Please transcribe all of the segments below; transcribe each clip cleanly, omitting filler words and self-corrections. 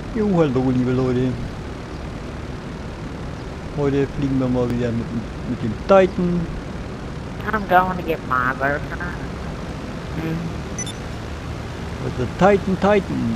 Jo, hallo liebe Leute. Heute fliegen wir mal wieder mit dem Titan. I'm going to get my burger. With the Titan.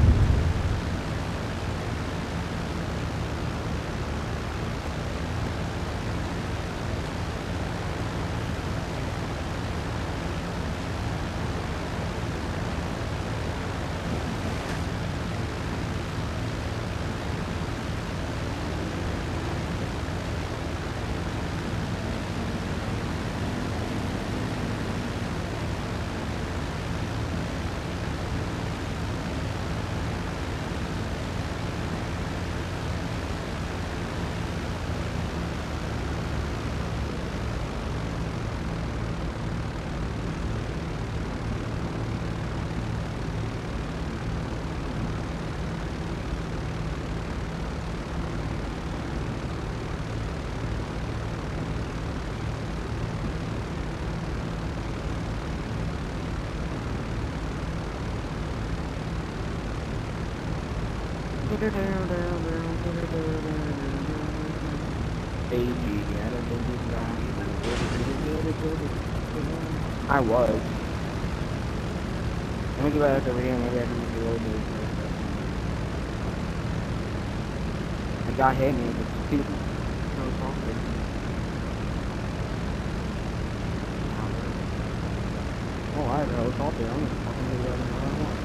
I was. Let me go back over here. Maybe I can make a little bit. The guy hit me with a stupid. Oh, I have a helicopter. I'm gonna fucking do whatever I want.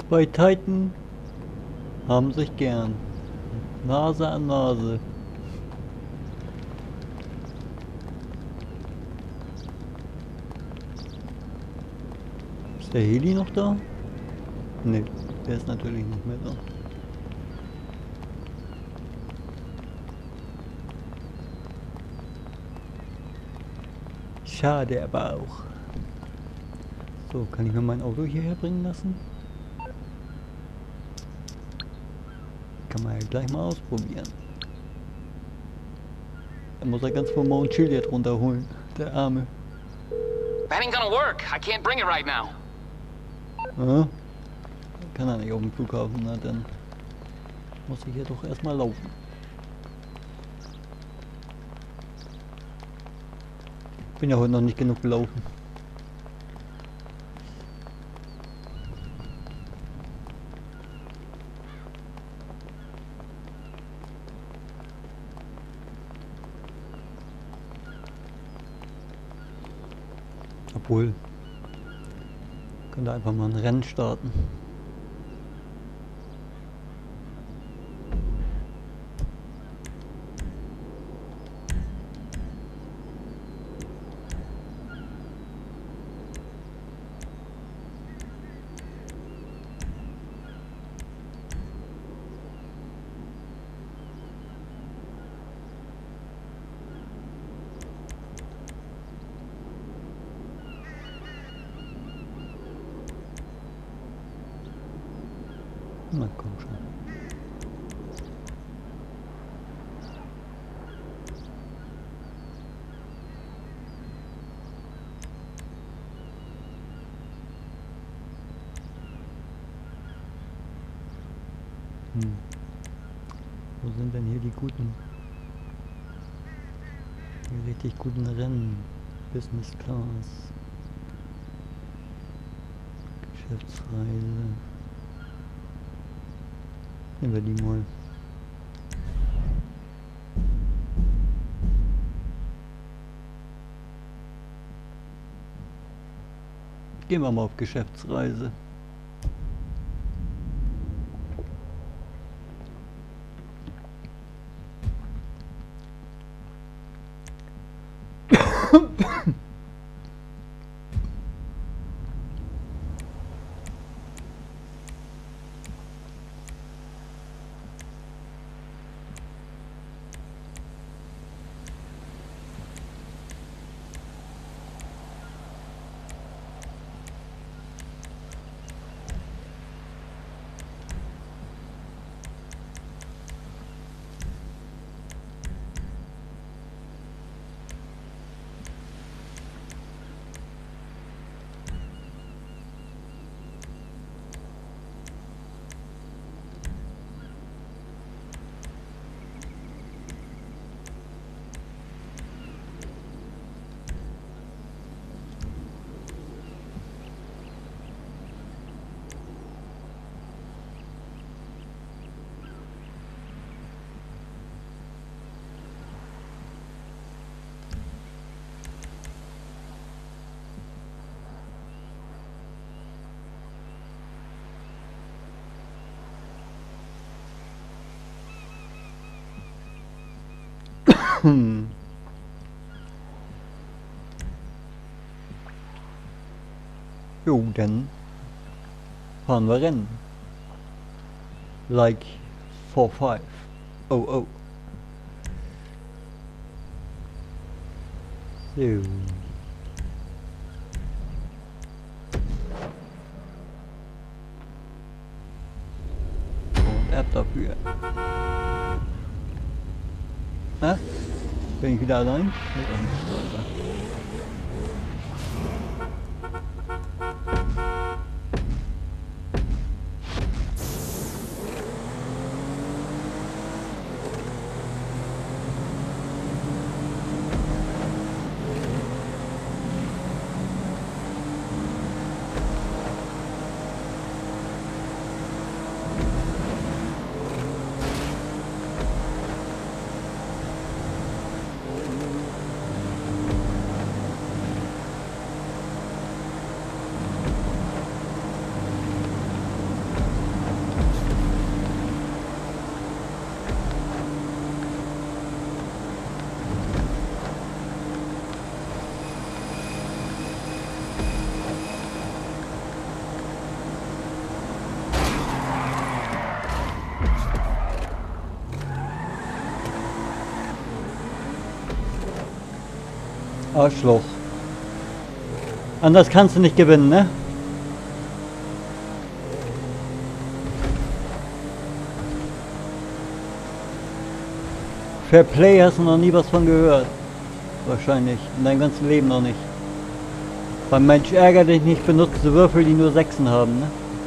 Zwei Titan haben sich gern. Nase an Nase. Ist der Heli noch da? Ne, der ist natürlich nicht mehr da. Schade aber auch. So, kann ich mir mein Auto hierher bringen lassen? Kann man ja gleich mal ausprobieren. Da muss er ganz von Mount Chiliad runterholen, der Arme. That ain't gonna work. I can't bring it right now. Ja? Kann er nicht auf dem Flughafen, na dann muss ich ja doch erstmal laufen. Bin ja heute noch nicht genug gelaufen. Obwohl, könnte einfach mal ein Rennen starten. Na komm schon. Wo sind denn hier die guten? Die richtig guten Rennen? Business Class. Geschäftsreise. Nehmen wir die mal. Gehen wir mal auf Geschäftsreise. Jo, dann fahren wir Rennen. Like 45. Oh, oh. So. Und ab dafür. Na? Bin ich wieder allein? Arschloch. Anders kannst du nicht gewinnen, ne? Fair Play hast du noch nie was von gehört. Wahrscheinlich. In deinem ganzen Leben noch nicht. Beim Mensch ärger dich nicht, benutzt Würfel, die nur Sechsen haben, ne?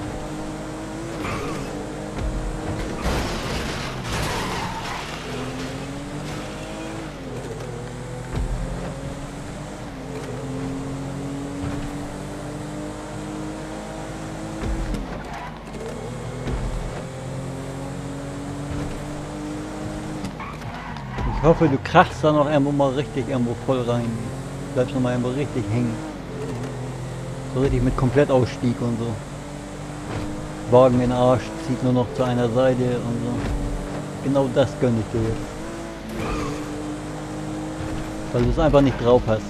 Ich hoffe, du krachst da noch irgendwo mal richtig irgendwo voll rein. Bleibst noch mal irgendwo richtig hängen. So richtig mit Komplettausstieg und so. Wagen in den Arsch, zieht nur noch zu einer Seite und so. Genau das gönn ich dir jetzt. Weil du es einfach nicht drauf hast.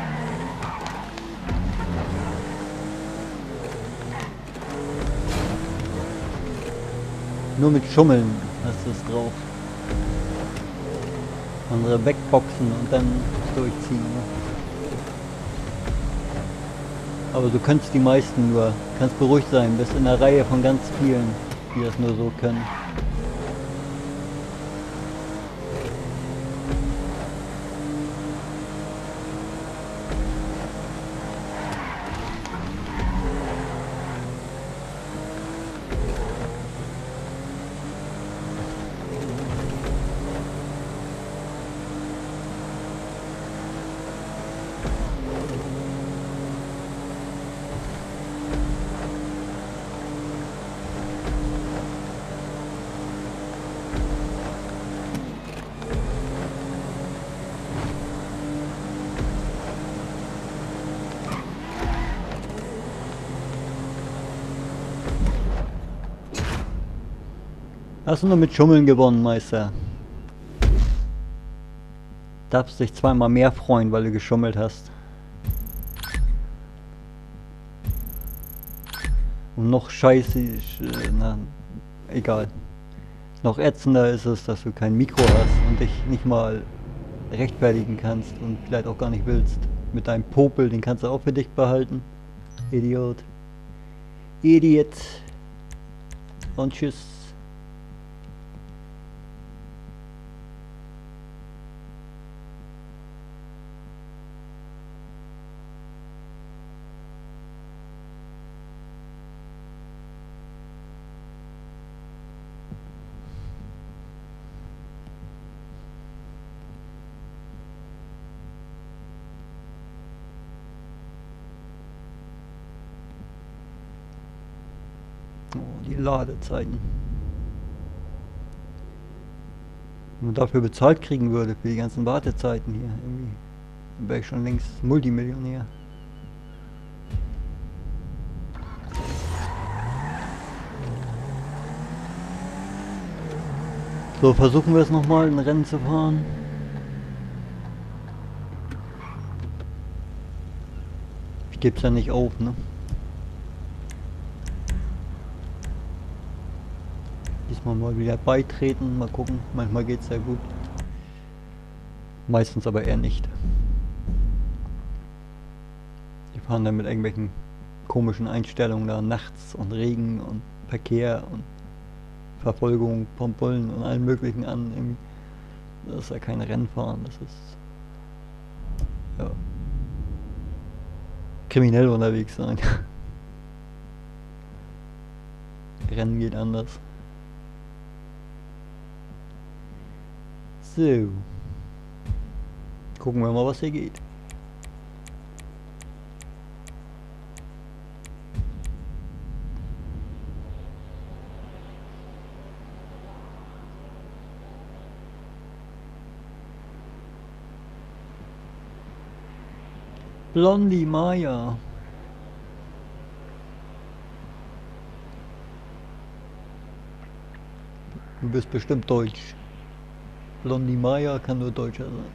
Nur mit Schummeln hast du es drauf. Andere wegboxen und dann durchziehen. Ne? Aber du könntest die meisten nur. Kannst beruhigt sein, bist in einer Reihe von ganz vielen, die das nur so können. Hast du nur mit Schummeln gewonnen, Meister. Darfst dich zweimal mehr freuen, weil du geschummelt hast. Und noch scheiße, na, egal. Noch ätzender ist es, dass du kein Mikro hast und dich nicht mal rechtfertigen kannst und vielleicht auch gar nicht willst. Mit deinem Popel, den kannst du auch für dich behalten. Idiot. Idiot. Und tschüss. Oh, die Ladezeiten. Wenn man dafür bezahlt kriegen würde, für die ganzen Wartezeiten hier, irgendwie, dann wäre ich schon längst Multimillionär. So, versuchen wir es nochmal, ein Rennen zu fahren. Ich gebe es ja nicht auf, ne? Diesmal mal wieder beitreten, mal gucken. Manchmal geht es ja gut. Meistens aber eher nicht. Die fahren dann mit irgendwelchen komischen Einstellungen da nachts und Regen und Verkehr und Verfolgung von Bullen und allem möglichen an. Das ist ja kein Rennfahren, das ist ja kriminell unterwegs sein. Rennen geht anders. So. Gucken wir mal, was hier geht. Blondie Maya. Du bist bestimmt deutsch. Blondie Maya kann nur Deutscher sein.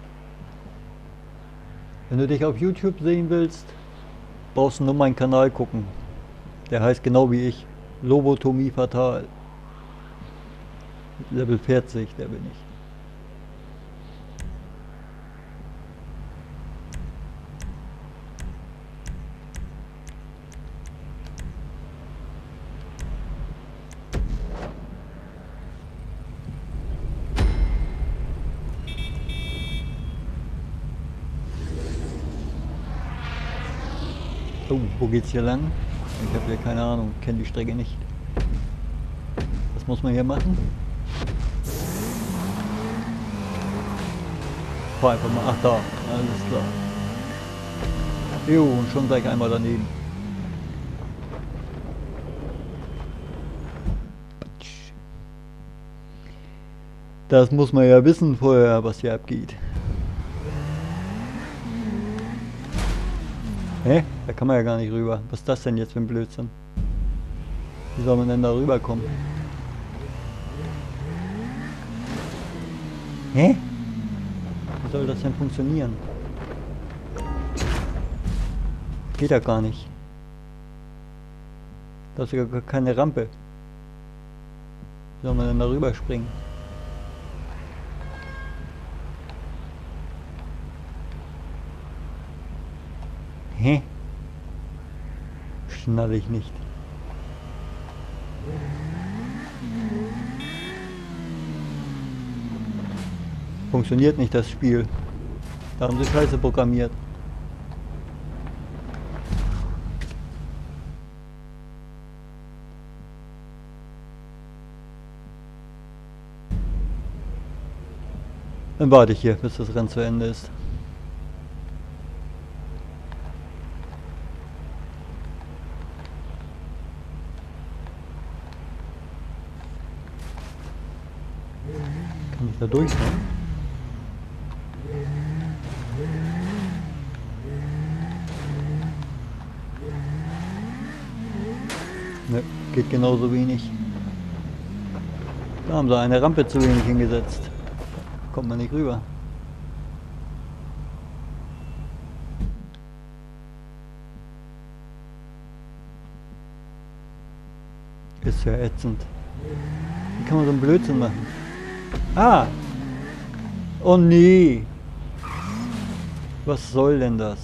Wenn du dich auf YouTube sehen willst, brauchst du nur meinen Kanal gucken. Der heißt genau wie ich. Lobotomie Fatal. Level 40, der bin ich. So, wo geht's hier lang? Ich habe hier keine Ahnung, kenne die Strecke nicht. Was muss man hier machen? Fahr einfach mal. Ach da, alles klar. Jo, und schon gleich einmal daneben. Das muss man ja wissen vorher, was hier abgeht. Hä? Da kann man ja gar nicht rüber. Was ist das denn jetzt für ein Blödsinn? Wie soll man denn da rüberkommen? Hä? Wie soll das denn funktionieren? Geht ja gar nicht. Da ist ja gar keine Rampe. Wie soll man denn da rüberspringen? Hä? Schnall ich nicht. Funktioniert nicht das Spiel. Da haben sie Scheiße programmiert. Dann warte ich hier, bis das Rennen zu Ende ist. Kann ich da durch, ne? Ne, geht genauso wenig. Da haben sie eine Rampe zu wenig hingesetzt. Kommt man nicht rüber. Ist ja ätzend. Wie kann man so einen Blödsinn machen? Ah! Oh nee! Was soll denn das?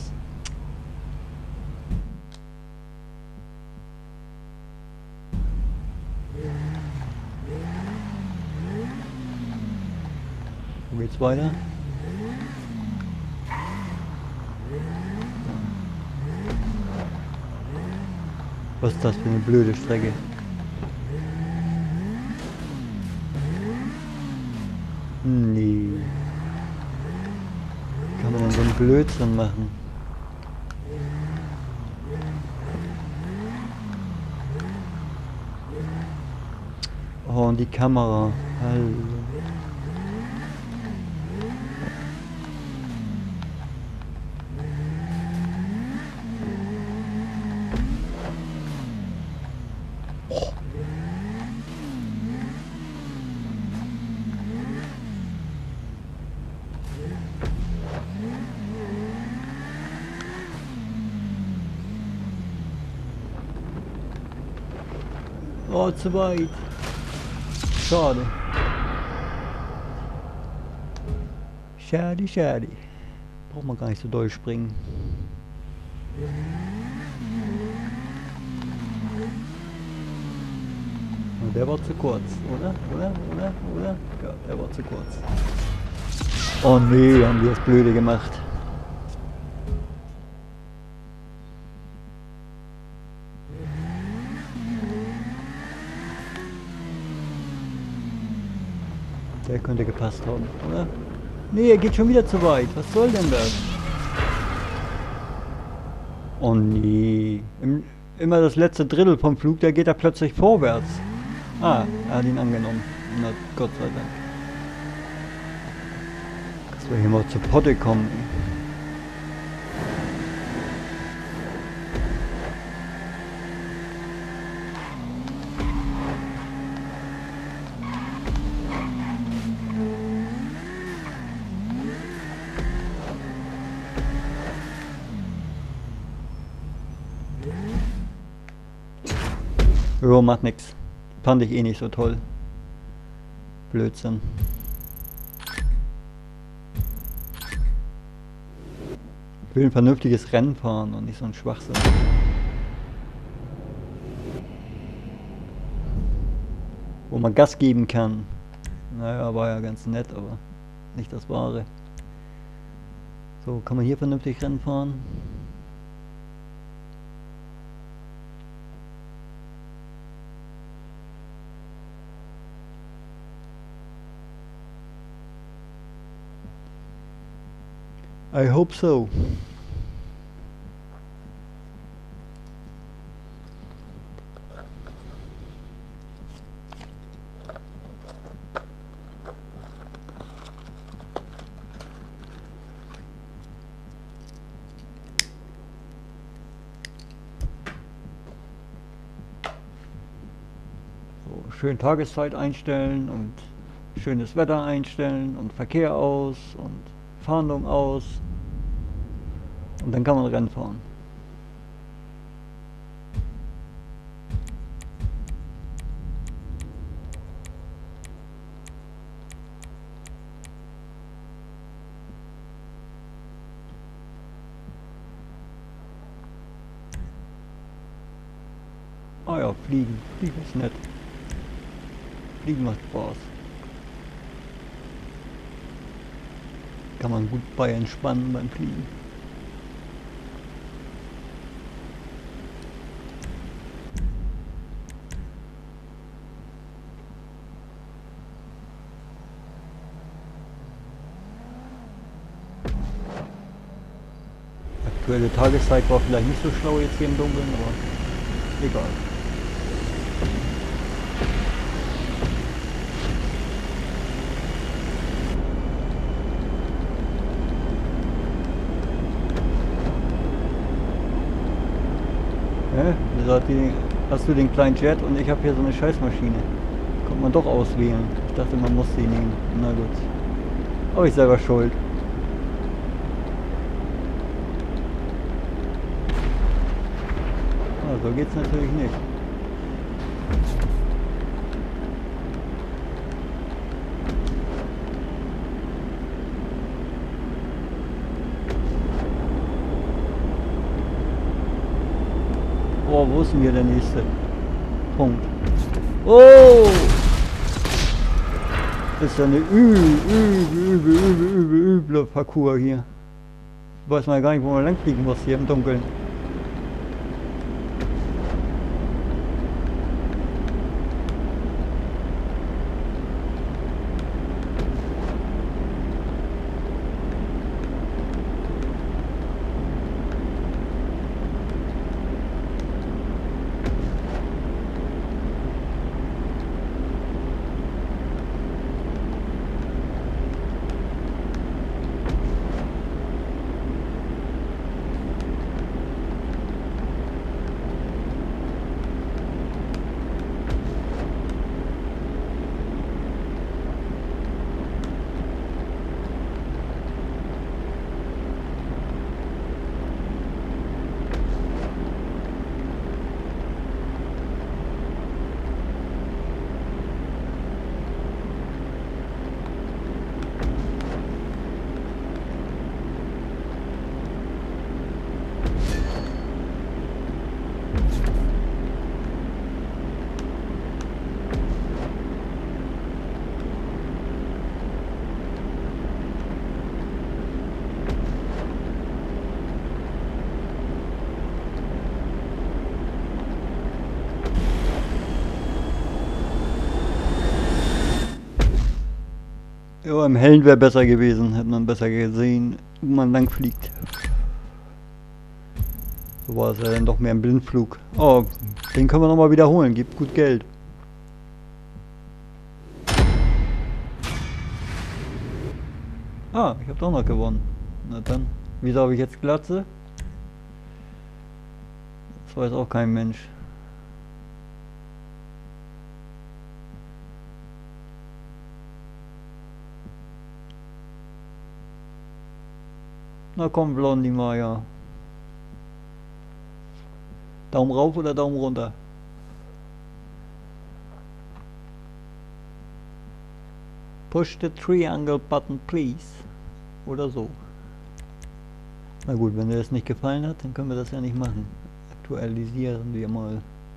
Wo geht's weiter? Was ist das für eine blöde Strecke? Nee. Wie kann man denn so einen Blödsinn machen? Oh, und die Kamera. Hallo. Oh, zu weit. Schade. Schade, schade. Braucht man gar nicht so doll springen. Und der war zu kurz, oder? Oder? Ja, der war zu kurz. Oh nee, haben die das Blöde gemacht. Der könnte gepasst haben, oder? Nee, er geht schon wieder zu weit. Was soll denn das? Oh nee. Immer das letzte Drittel vom Flug, der geht da plötzlich vorwärts. Ah, er hat ihn angenommen. Na, Gott sei Dank. Dass wir hier mal zu Potte kommen. Jo, macht nix. Fand ich eh nicht so toll. Blödsinn. Ich will ein vernünftiges Rennen fahren und nicht so ein Schwachsinn. Wo man Gas geben kann. Naja, war ja ganz nett, aber nicht das Wahre. So, kann man hier vernünftig Rennen fahren? I hope so. So, schön Tageszeit einstellen und schönes Wetter einstellen und Verkehr aus und Fahndung aus. Und dann kann man Rennen fahren. Ah ja, Fliegen. Fliegen ist nett. Fliegen macht Spaß. Kann man gut bei entspannen beim Fliegen. Aktuelle Tageszeit war vielleicht nicht so schlau jetzt hier im Dunkeln, aber egal. Ja, hast du den kleinen Jet und ich habe hier so eine Scheißmaschine. Kommt man doch auswählen. Ich dachte, man muss die nehmen. Na gut. Aber ich selber schuld. So geht's natürlich nicht. Oh, wo ist denn hier der nächste Punkt? Oh! Das ist ja eine üble Parcours hier. Weiß man ja gar nicht, wo man lang fliegen muss hier im Dunkeln. Ja, im Hellen wäre besser gewesen, hätte man besser gesehen, wo man lang fliegt. So war es ja dann doch mehr ein Blindflug. Oh, den können wir nochmal wiederholen, gibt gut Geld. Ah, ich habe doch noch gewonnen. Na dann, wieso habe ich jetzt Glatze? Das weiß auch kein Mensch. Na komm, Blondie Maya. Daumen rauf oder Daumen runter? Push the triangle button, please. Oder so. Na gut, wenn dir das nicht gefallen hat, dann können wir das ja nicht machen. Aktualisieren wir mal.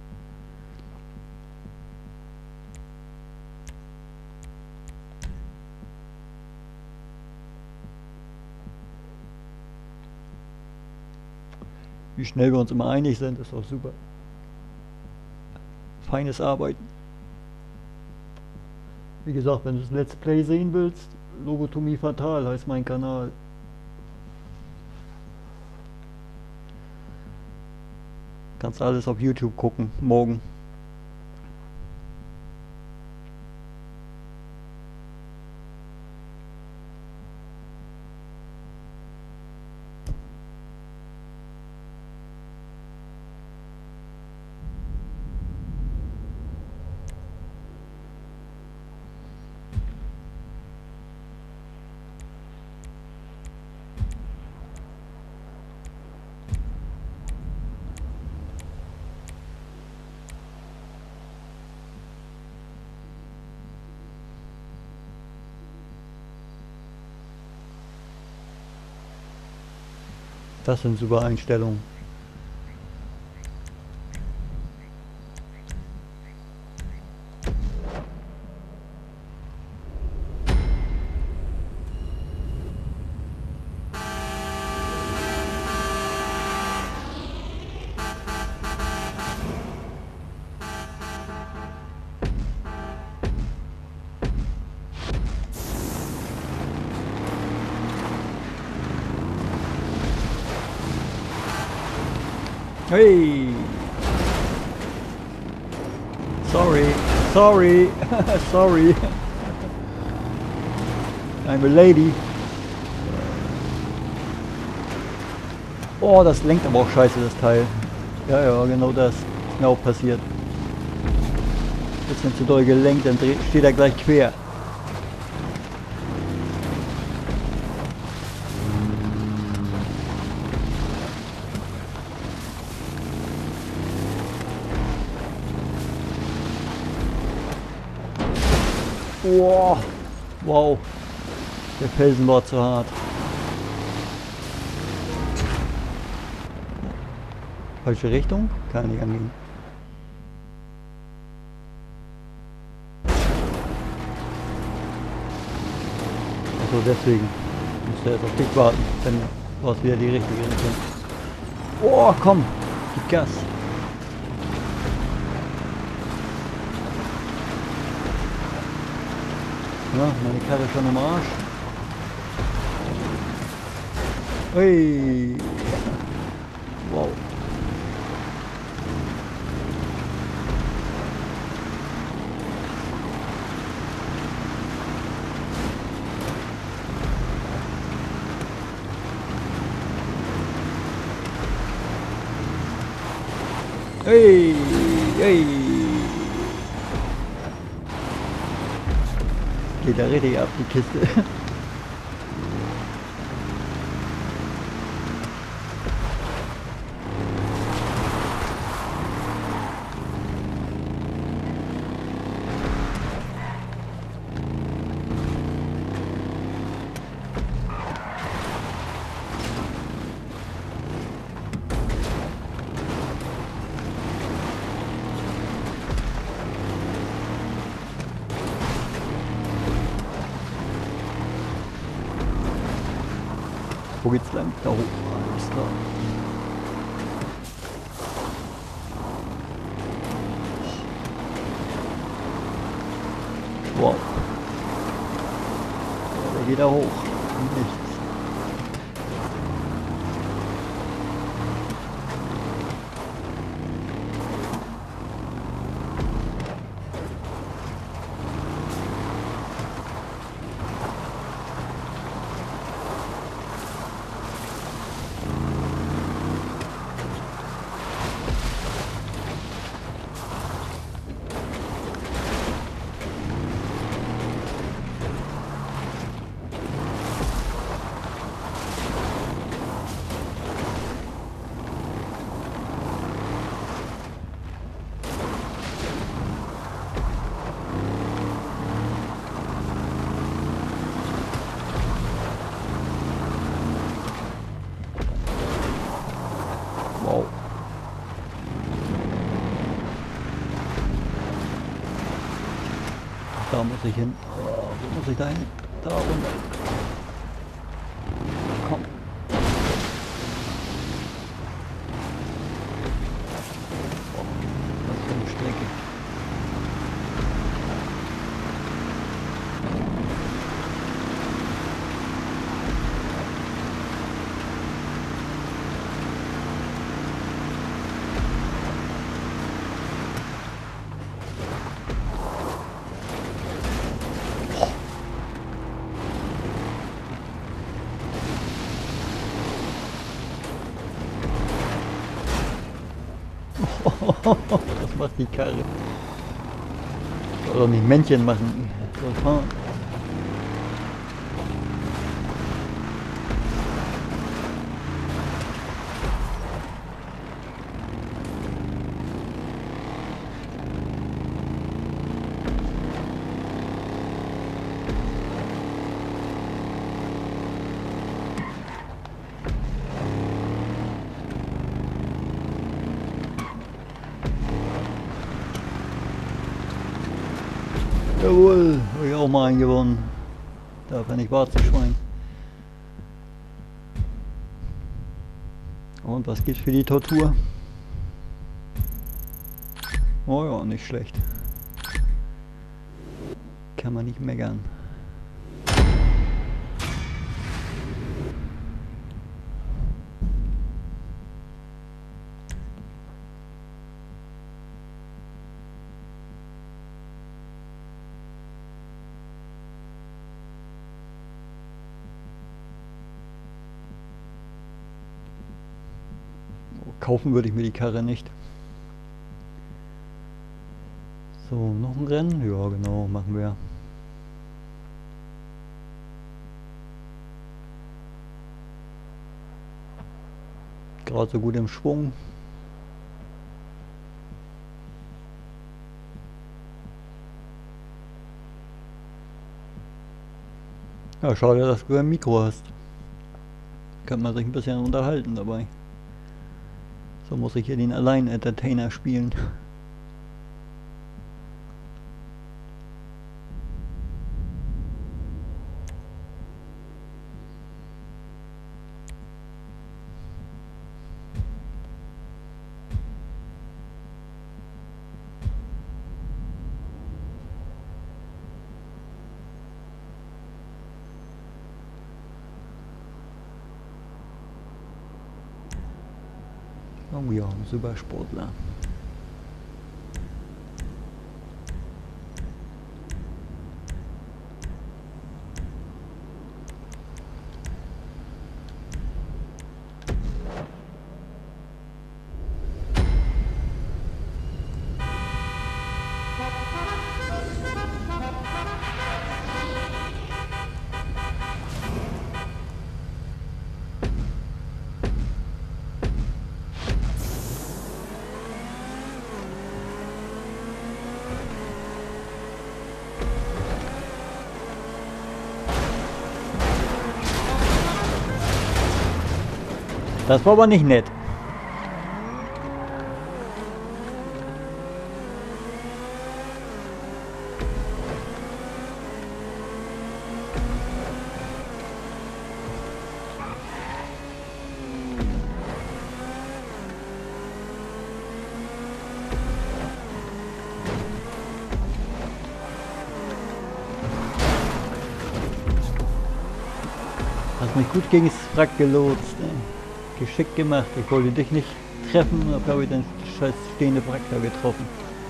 Wie schnell wir uns immer einig sind, ist auch super. Feines Arbeiten. Wie gesagt, wenn du das Let's Play sehen willst, Lobotomie Fatal heißt mein Kanal. Kannst alles auf YouTube gucken, morgen. Das sind super Einstellungen. Hey! Sorry, sorry, sorry. I'm a lady. Oh, das lenkt aber auch scheiße, das Teil. Ja, ja, genau das. Ist mir auch passiert. Bisschen zu doll gelenkt, dann steht er gleich quer. Wow, wow, der Felsen war zu hart. Falsche Richtung? Kann nicht angehen. Also deswegen musste er jetzt auf dich warten, dann war es wieder die richtige Richtung. Oh, komm, gib Gas. Ja, meine Karre schon am Arsch. Ui. Wow. Hey, hey. Geht da richtig ab, die Kiste. Wo geht's lang? Da hoch. Alles klar. Wow. Ja, der geht da hoch. Und nichts. Wow. Da muss ich hin. Wo muss ich da hin? Da runter. Komm. Oh, was für eine Strecke. Was macht die Karre? Soll doch nicht Männchen machen. Soll fahren. Jawohl, habe ich auch mal einen gewonnen. Darf er nicht warten, Schwein. Und was gibt's für die Tortur? Oh ja, nicht schlecht. Kann man nicht meckern. Kaufen würde ich mir die Karre nicht. So, noch ein Rennen? Ja, genau, machen wir. Gerade so gut im Schwung. Ja, schade, dass du ein Mikro hast. Kann man sich ein bisschen unterhalten dabei. So muss ich hier den Allein-Entertainer spielen. Oh ja, ein Supersportler. Das war aber nicht nett. Hast mich gut gegen das Wrack gelotst. Geschickt gemacht. Ich wollte dich nicht treffen, aber habe ich den scheiß stehende Wrack da getroffen.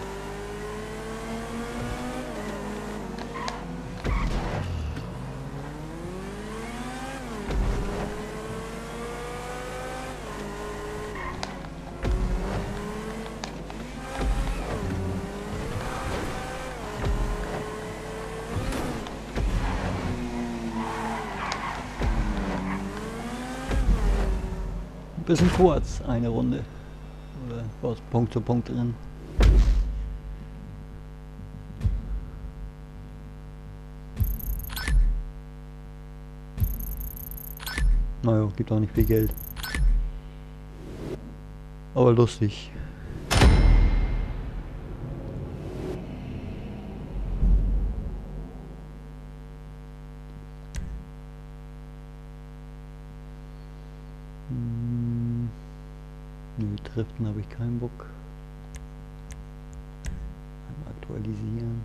Bisschen kurz, eine Runde. Oder was Punkt zu Punkt drin. Naja, gibt auch nicht viel Geld. Aber lustig. Nö, Driften habe ich keinen Bock. Einmal aktualisieren.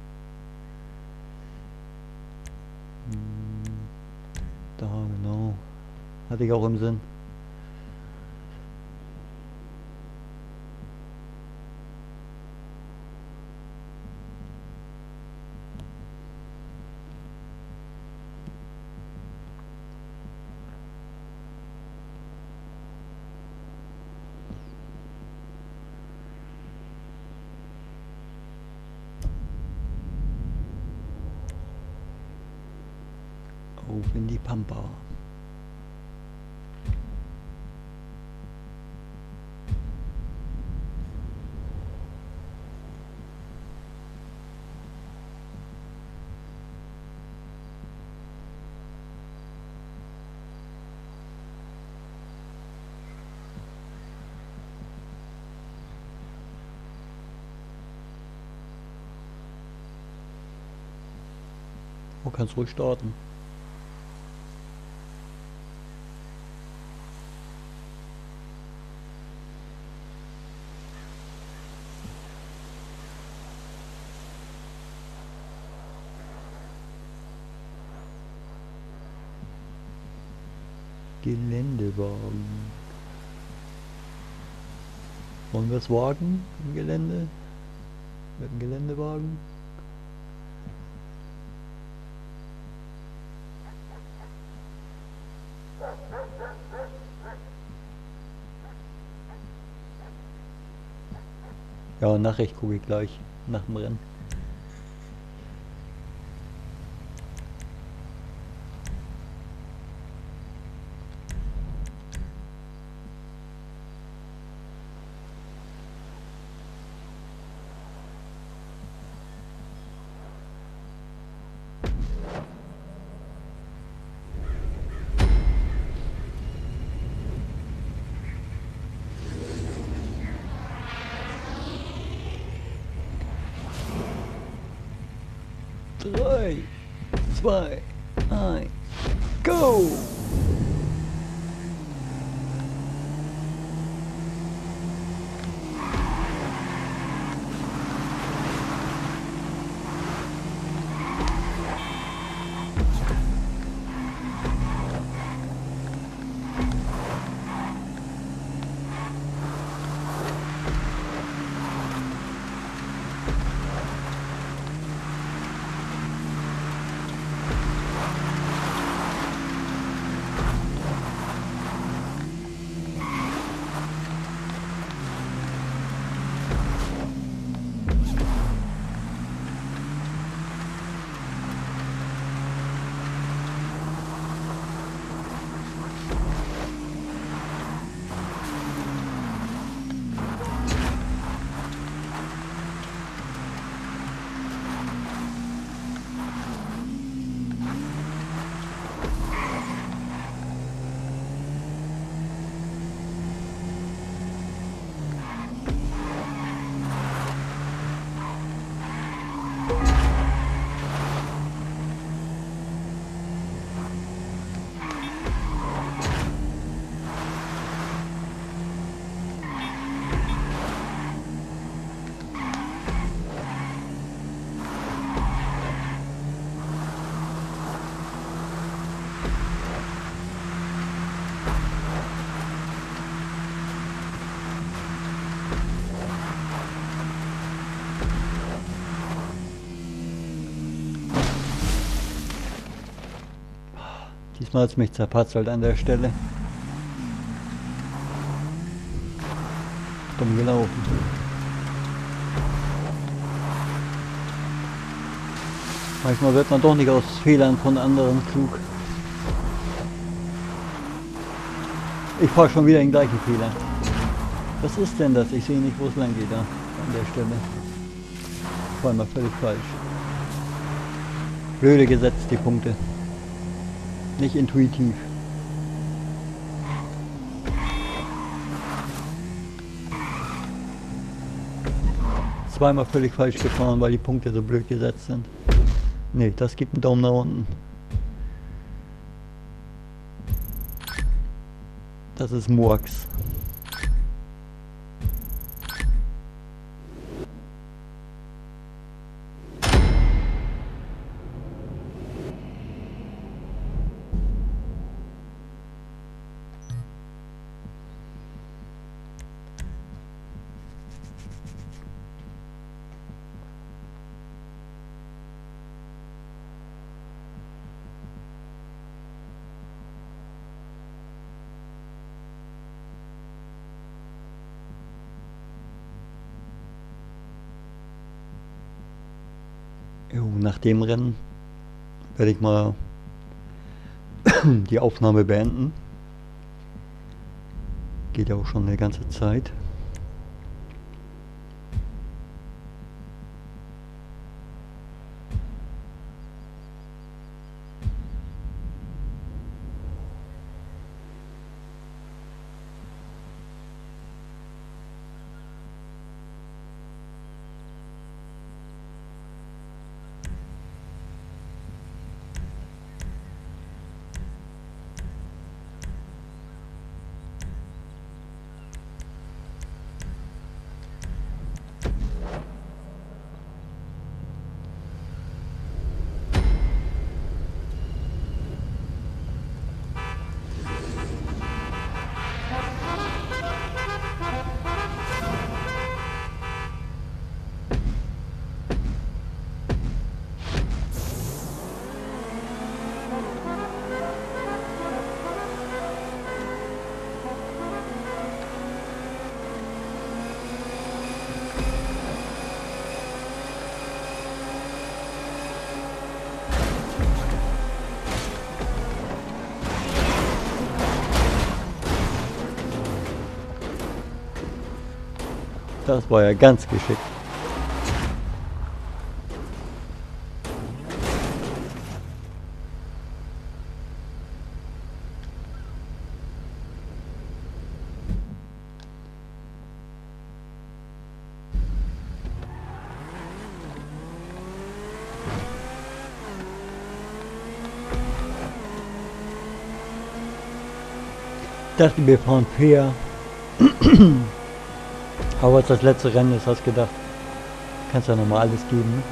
Da, genau. Hatte ich auch im Sinn. Auf in die Pampa. Du kannst ruhig starten. Geländewagen. Wollen wir es wagen im Gelände? Mit dem Geländewagen? Ja, Nachricht gucke ich gleich nach dem Rennen. Drei, zwei, eins, go! Diesmal hat es mich zerpatzelt an der Stelle. Dumm gelaufen. Manchmal wird man doch nicht aus Fehlern von anderen klug. Ich fahre schon wieder den gleichen Fehler. Was ist denn das? Ich sehe nicht, wo es lang geht da an der Stelle. War mal völlig falsch. Blöde gesetzt, die Punkte. Nicht intuitiv. Zweimal völlig falsch gefahren, weil die Punkte so blöd gesetzt sind. Nee, das gibt einen Daumen nach unten. Das ist Murks. Jo, nach dem Rennen werde ich mal die Aufnahme beenden. Geht ja auch schon eine ganze Zeit. Das war ja ganz geschickt. Dachte, wir fahren fair. Aber als das letzte Rennen ist, hast du gedacht, kannst ja nochmal alles geben. Ne?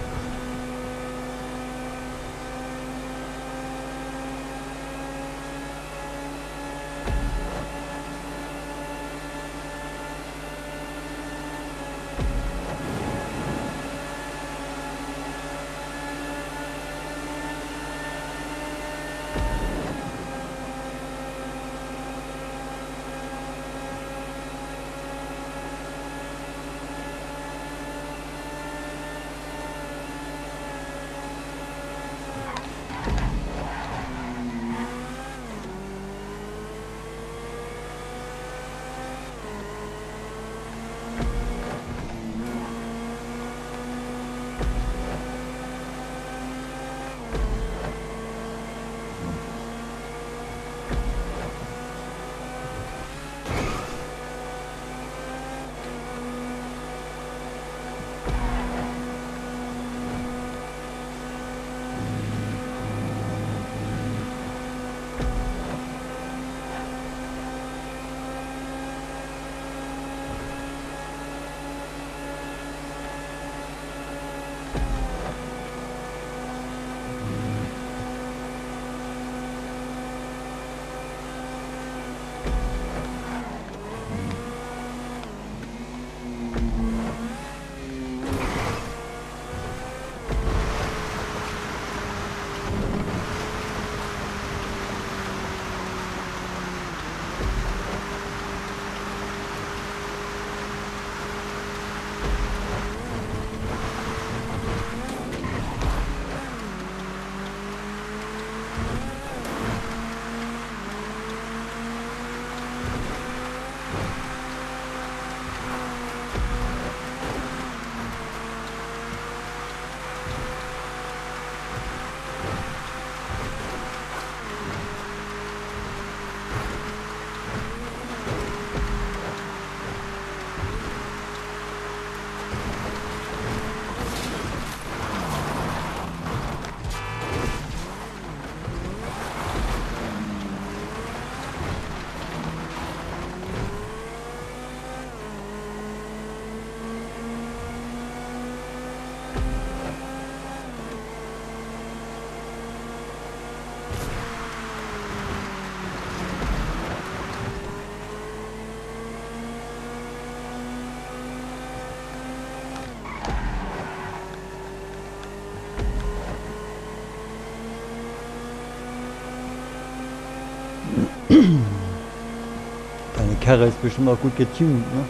Deine Karre ist bestimmt auch gut getuned, ne?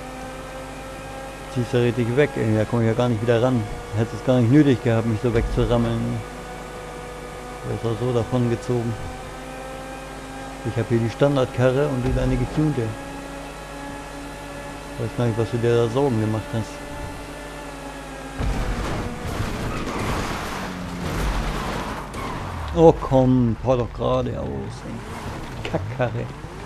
Ziehst ja richtig weg, ey. Da komme ich ja gar nicht wieder ran. Hättest es gar nicht nötig gehabt, mich so wegzurammeln. Da ist er so davon gezogen. Ich habe hier die Standardkarre und du deine getunte. Ich weiß gar nicht, was du dir da Sorgen gemacht hast. Oh komm, fahr doch geradeaus. Kackkarre.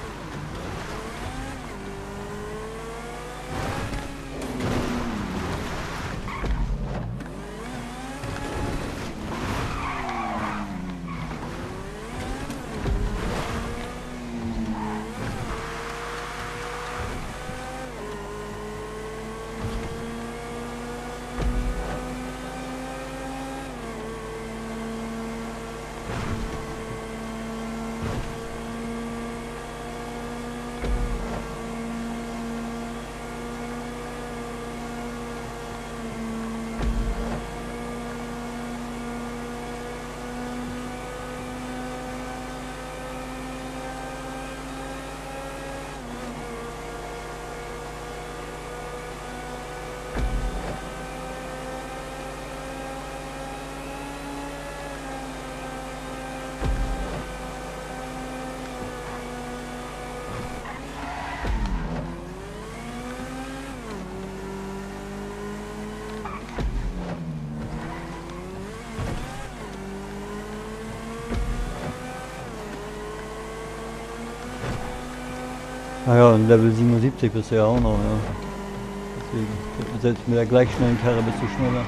Naja, und Level 77 bist du ja auch noch, ja. Deswegen, selbst mit der gleich schnellen Karre bist du schneller.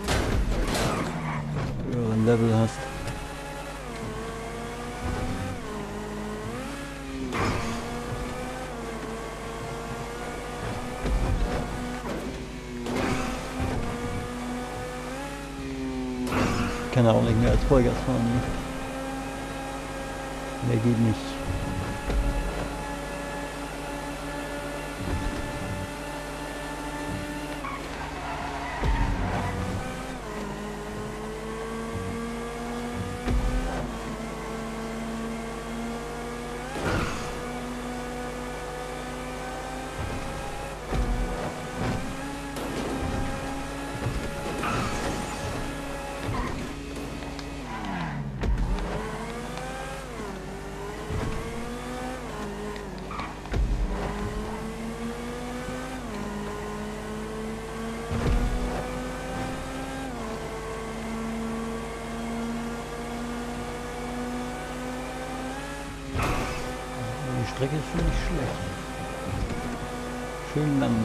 Wenn du ein Level hast. Ich kann auch nicht mehr als Vollgas fahren. Ne? Mehr geht nicht. Die Strecke ist schon nicht schlecht. Schön lang.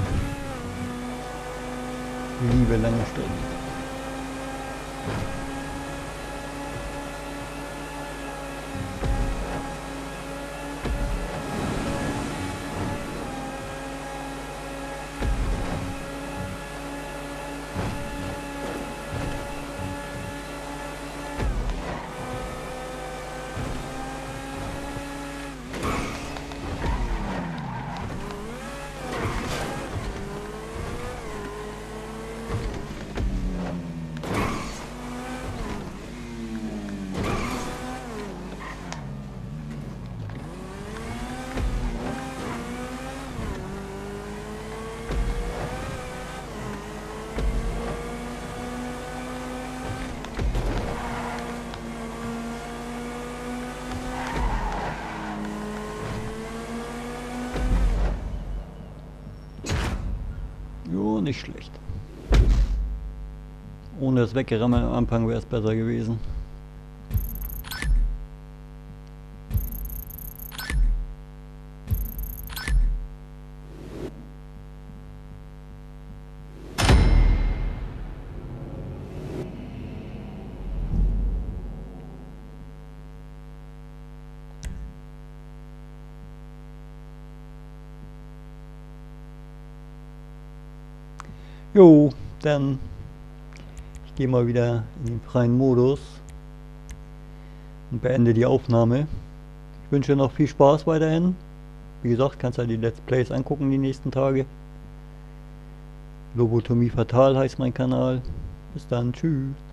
Liebe lange Strecken. Jo, nicht schlecht. Ohne das Weggerammeln am Anfang wäre es besser gewesen. Jo, dann ich gehe mal wieder in den freien Modus und beende die Aufnahme. Ich wünsche noch viel Spaß weiterhin. Wie gesagt, kannst du die Let's Plays angucken die nächsten Tage. Lobotomie Fatal heißt mein Kanal. Bis dann, tschüss.